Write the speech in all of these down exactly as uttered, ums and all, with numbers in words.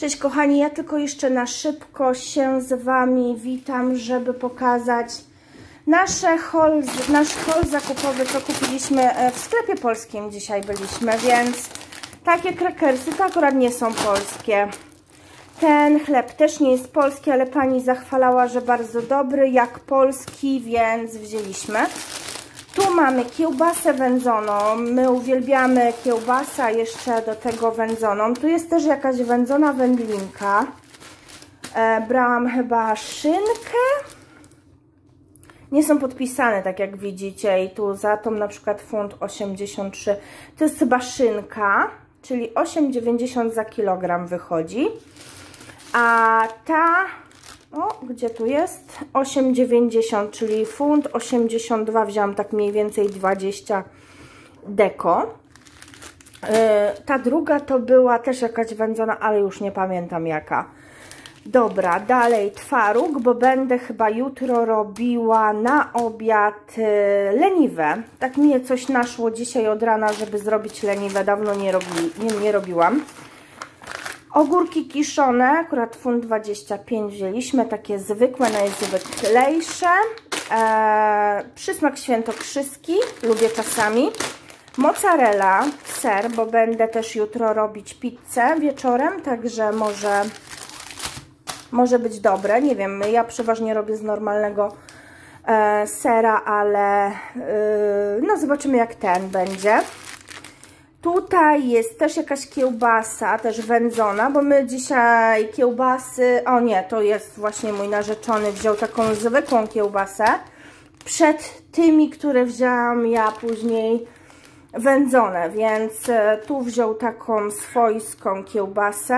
Cześć kochani, ja tylko jeszcze na szybko się z Wami witam, żeby pokazać nasze haul, nasz haul zakupowy, co kupiliśmy w sklepie polskim. Dzisiaj byliśmy, więc takie krakersy to akurat nie są polskie. Ten chleb też nie jest polski, ale pani zachwalała, że bardzo dobry, jak polski, więc wzięliśmy. Tu mamy kiełbasę wędzoną. My uwielbiamy kiełbasę, jeszcze do tego wędzoną. Tu jest też jakaś wędzona wędlinka. E, brałam chyba szynkę. Nie są podpisane, tak jak widzicie. I tu za tą na przykład funt osiemdziesiąt trzy. To jest chyba szynka, czyli osiem dziewięćdziesiąt za kilogram wychodzi. A ta... O, gdzie tu jest? osiem dziewięćdziesiąt, czyli funt osiemdziesiąt dwa, wziąłam tak mniej więcej dwadzieścia deko. Yy, ta druga to była też jakaś wędzona, ale już nie pamiętam jaka. Dobra, dalej twaróg, bo będę chyba jutro robiła na obiad yy, leniwe. Tak mnie coś naszło dzisiaj od rana, żeby zrobić leniwe. Dawno nie, robi, nie, nie robiłam. Ogórki kiszone, akurat funt dwadzieścia pięć wzięliśmy, takie zwykłe, najzwyklejsze. Eee, przysmak świętokrzyski, lubię czasami. Mozzarella, ser, bo będę też jutro robić pizzę wieczorem, także może, może być dobre. Nie wiem, ja przeważnie robię z normalnego e, sera, ale e, no zobaczymy jak ten będzie. Tutaj jest też jakaś kiełbasa, też wędzona, bo my dzisiaj kiełbasy... O nie, to jest właśnie mój narzeczony, wziął taką zwykłą kiełbasę. Przed tymi, które wzięłam ja później wędzone, więc tu wziął taką swojską kiełbasę.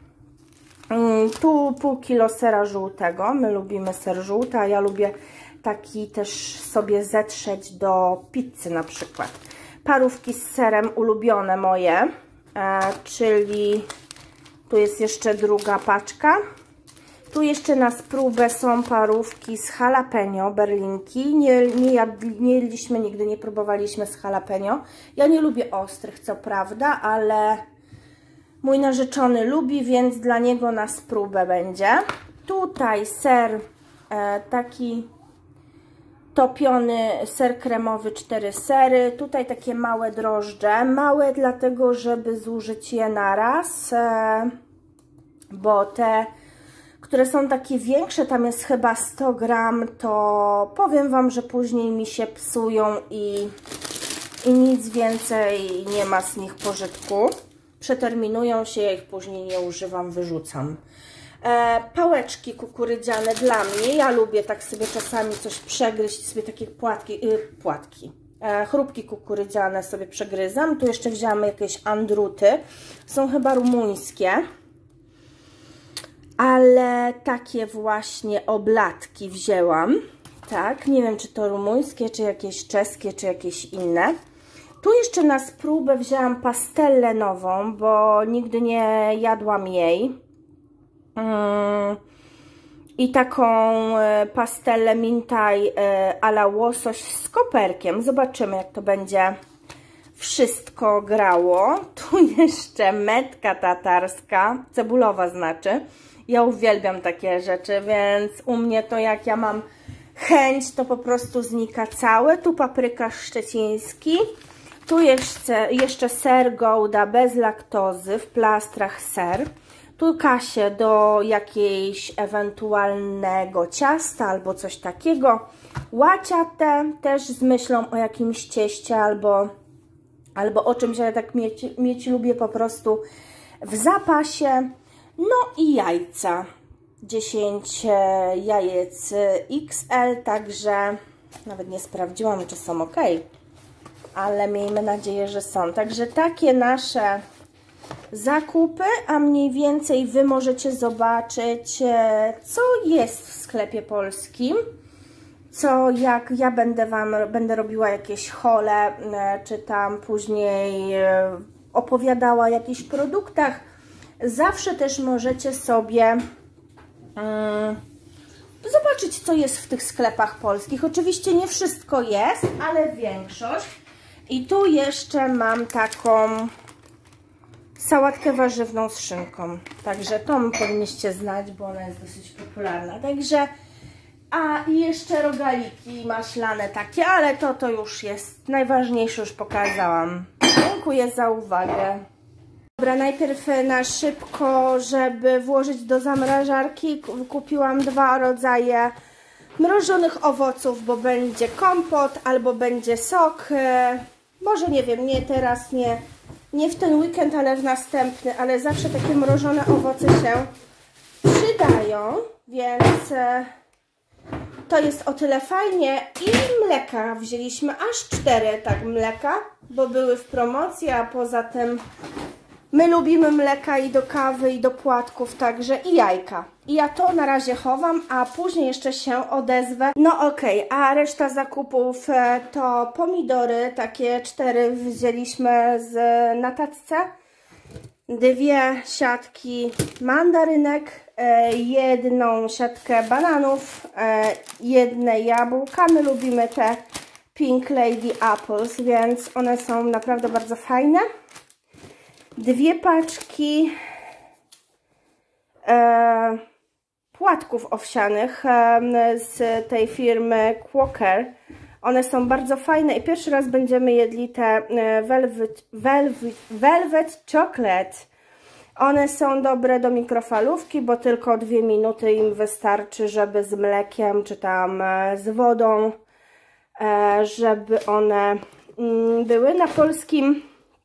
Tu pół kilo sera żółtego, my lubimy ser żółty, a ja lubię taki też sobie zetrzeć do pizzy na przykład. Parówki z serem ulubione moje, e, czyli tu jest jeszcze druga paczka. Tu jeszcze na spróbę są parówki z jalapeno, berlinki. Nie, nie, jadli, nie jedliśmy, nigdy nie próbowaliśmy z jalapeno. Ja nie lubię ostrych, co prawda, ale mój narzeczony lubi, więc dla niego na spróbę będzie. Tutaj ser e, taki... topiony ser kremowy, cztery sery. Tutaj takie małe drożdże. Małe dlatego, żeby zużyć je na raz, bo te, które są takie większe, tam jest chyba sto gram, to powiem Wam, że później mi się psują i, i nic więcej nie ma z nich pożytku. Przeterminują się, ja ich później nie używam, wyrzucam. E, pałeczki kukurydziane dla mnie, ja lubię tak sobie czasami coś przegryźć, sobie takie płatki, yy, płatki, e, chrupki kukurydziane sobie przegryzam. Tu jeszcze wzięłam jakieś andruty, są chyba rumuńskie, ale takie właśnie oblatki wzięłam, tak, nie wiem czy to rumuńskie, czy jakieś czeskie, czy jakieś inne. Tu jeszcze na spróbę wzięłam pastellę nową, bo nigdy nie jadłam jej. I taką pastelę mintaj a la łosoś z koperkiem. Zobaczymy jak to będzie wszystko grało. Tu jeszcze metka tatarska, cebulowa znaczy. Ja uwielbiam takie rzeczy, więc u mnie to jak ja mam chęć, to po prostu znika całe. Tu paprykarz szczeciński. Tu jeszcze, jeszcze ser Gouda bez laktozy, w plastrach ser. Tu Kasię do jakiejś ewentualnego ciasta albo coś takiego. Łaciate też z myślą o jakimś cieście albo, albo o czymś, ale tak mieć, mieć lubię po prostu w zapasie. No i jajca. dziesięć jajec X L, także nawet nie sprawdziłam, czy są ok, ale miejmy nadzieję, że są. Także takie nasze zakupy, a mniej więcej Wy możecie zobaczyć, co jest w sklepie polskim, co jak ja będę Wam, będę robiła jakieś haule, czy tam później opowiadała o jakichś produktach. Zawsze też możecie sobie um, zobaczyć, co jest w tych sklepach polskich. Oczywiście nie wszystko jest, ale większość. I tu jeszcze mam taką sałatkę warzywną z szynką. Także tą powinniście znać, bo ona jest dosyć popularna. Także, a i jeszcze rogaliki maślane takie, ale to to już jest najważniejsze, już pokazałam. Dziękuję za uwagę. Dobra, najpierw na szybko, żeby włożyć do zamrażarki, kupiłam dwa rodzaje mrożonych owoców, bo będzie kompot albo będzie sok. Może nie wiem, nie teraz, nie, nie w ten weekend, ale w następny, ale zawsze takie mrożone owoce się przydają, więc to jest o tyle fajnie. I mleka wzięliśmy aż cztery tak mleka, bo były w promocji, a poza tym my lubimy mleka i do kawy, i do płatków, także i jajka. I ja to na razie chowam, a później jeszcze się odezwę. No okej, okay, a reszta zakupów to pomidory, takie cztery wzięliśmy z, na tacce. Dwie siatki mandarynek, jedną siatkę bananów, jedne jabłka. My lubimy te Pink Lady Apples, więc one są naprawdę bardzo fajne. Dwie paczki e, płatków owsianych e, z tej firmy Quaker. One są bardzo fajne i pierwszy raz będziemy jedli te e, velvet, velvet, velvet chocolate. One są dobre do mikrofalówki, bo tylko dwie minuty im wystarczy, żeby z mlekiem czy tam e, z wodą, e, żeby one mm, były. Na polskim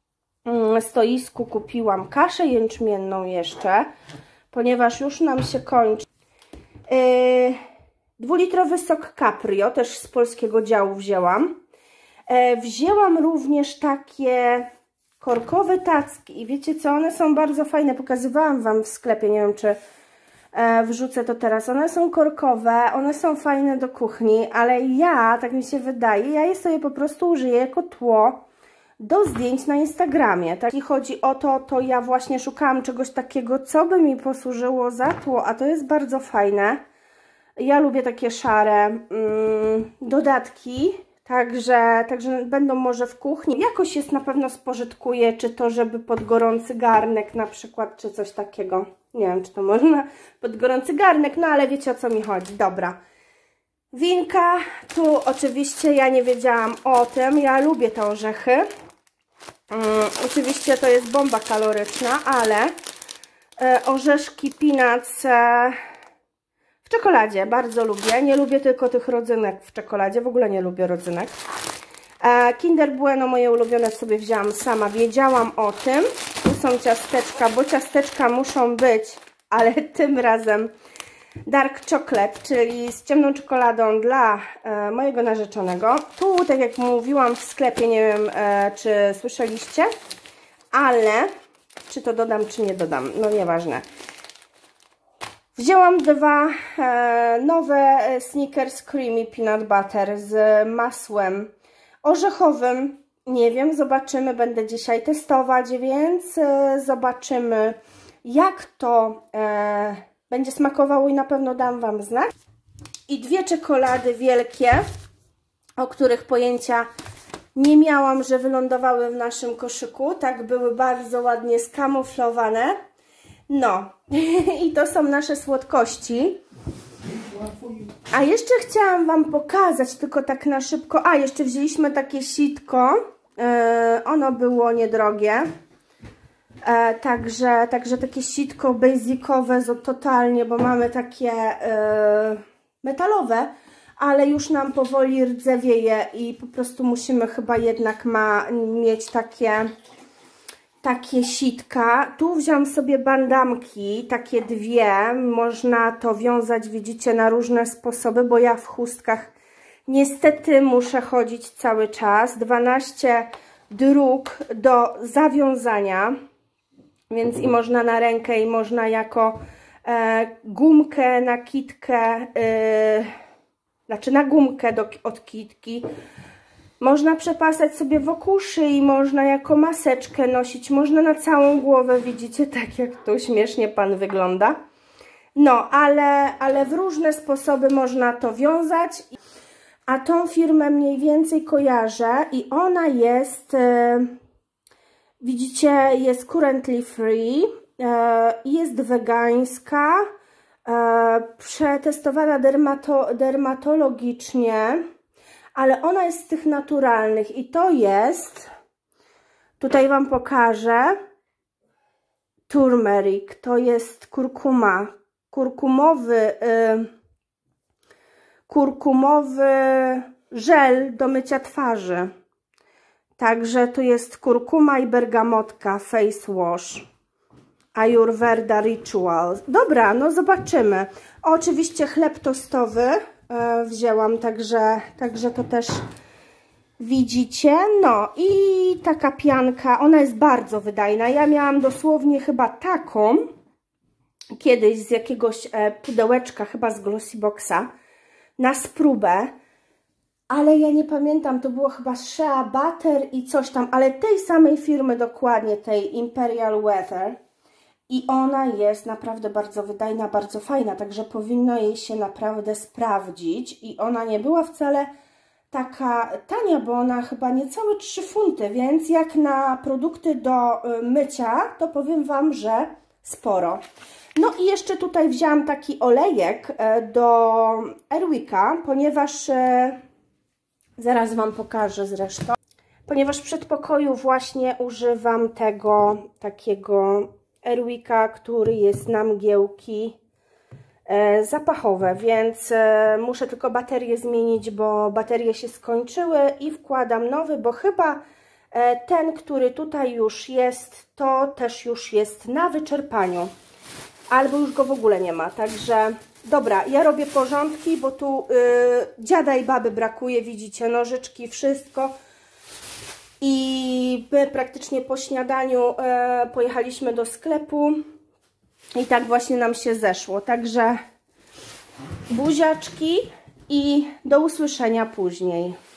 stoisku kupiłam kaszę jęczmienną jeszcze, ponieważ już nam się kończy. Yy, dwulitrowy sok Caprio, też z polskiego działu wzięłam. Yy, wzięłam również takie korkowe tacki i wiecie co, one są bardzo fajne, pokazywałam Wam w sklepie, nie wiem czy yy, wrzucę to teraz. One są korkowe, one są fajne do kuchni, ale ja, tak mi się wydaje, ja je sobie po prostu użyję jako tło do zdjęć na Instagramie. Tak, jeśli chodzi o to, to ja właśnie szukałam czegoś takiego, co by mi posłużyło za tło, a to jest bardzo fajne. Ja lubię takie szare mm, dodatki, także, także będą może w kuchni. Jakoś jest na pewno spożytkuję, czy to, żeby pod gorący garnek na przykład, czy coś takiego. Nie wiem, czy to można pod gorący garnek, no ale wiecie, o co mi chodzi. Dobra. Winka, tu oczywiście ja nie wiedziałam o tym, ja lubię te orzechy. Um, oczywiście to jest bomba kaloryczna, ale e, orzeszki peanuts e, w czekoladzie bardzo lubię. Nie lubię tylko tych rodzynek w czekoladzie, w ogóle nie lubię rodzynek. E, Kinder Bueno, moje ulubione, sobie wzięłam sama, wiedziałam o tym. Tu są ciasteczka, bo ciasteczka muszą być, ale tym razem dark chocolate, czyli z ciemną czekoladą dla e, mojego narzeczonego. Tu, tak jak mówiłam w sklepie, nie wiem e, czy słyszeliście, ale czy to dodam, czy nie dodam, no nieważne. Wzięłam dwa e, nowe Snickers Creamy Peanut Butter z masłem orzechowym. Nie wiem, zobaczymy, będę dzisiaj testować, więc e, zobaczymy, jak to e, będzie smakowało i na pewno dam Wam znać. I dwie czekolady wielkie, o których pojęcia nie miałam, że wylądowały w naszym koszyku. Tak, były bardzo ładnie skamuflowane. No, i to są nasze słodkości. A jeszcze chciałam Wam pokazać, tylko tak na szybko. A, jeszcze wzięliśmy takie sitko. Yy, ono było niedrogie. E, także, także takie sitko basicowe, totalnie, bo mamy takie e, metalowe, ale już nam powoli rdzewieje i po prostu musimy chyba jednak ma mieć takie, takie sitka. Tu wziąłam sobie bandamki, takie dwie, można to wiązać, widzicie, na różne sposoby, bo ja w chustkach niestety muszę chodzić cały czas. dwanaście dróg do zawiązania. Więc i można na rękę, i można jako e, gumkę na kitkę, e, znaczy na gumkę do, od kitki. Można przepasać sobie wokół szyi, można jako maseczkę nosić, można na całą głowę, widzicie, tak jak tu śmiesznie Pan wygląda. No, ale, ale w różne sposoby można to wiązać. A tą firmę mniej więcej kojarzę i ona jest... E, Widzicie, jest currently free, jest wegańska, przetestowana dermato, dermatologicznie, ale ona jest z tych naturalnych i to jest, tutaj Wam pokażę, turmeric, to jest kurkuma, kurkumowy, kurkumowy żel do mycia twarzy. Także tu jest kurkuma i bergamotka face wash. Ayurveda Ritual. Dobra, no zobaczymy. O, oczywiście chleb tostowy e, wzięłam, także, także to też widzicie. No i taka pianka, ona jest bardzo wydajna. Ja miałam dosłownie chyba taką kiedyś z jakiegoś e, pudełeczka, chyba z Glossyboxa, na spróbę. Ale ja nie pamiętam, to było chyba Shea Butter i coś tam, ale tej samej firmy dokładnie, tej Imperial Weather. I ona jest naprawdę bardzo wydajna, bardzo fajna, także powinno jej się naprawdę sprawdzić. I ona nie była wcale taka tania, bo ona chyba niecałe trzy funty, więc jak na produkty do mycia, to powiem Wam, że sporo. No i jeszcze tutaj wzięłam taki olejek do Airwicka, ponieważ... Zaraz Wam pokażę zresztą. Ponieważ w przedpokoju właśnie używam tego takiego Airwicka, który jest na mgiełki e, zapachowe, więc e, muszę tylko baterię zmienić, bo baterie się skończyły i wkładam nowy, bo chyba e, ten, który tutaj już jest, to też już jest na wyczerpaniu. Albo już go w ogóle nie ma, także... Dobra, ja robię porządki, bo tu yy, dziada i baby brakuje, widzicie, nożyczki, wszystko. I my praktycznie po śniadaniu yy, pojechaliśmy do sklepu i tak właśnie nam się zeszło. Także buziaczki i do usłyszenia później.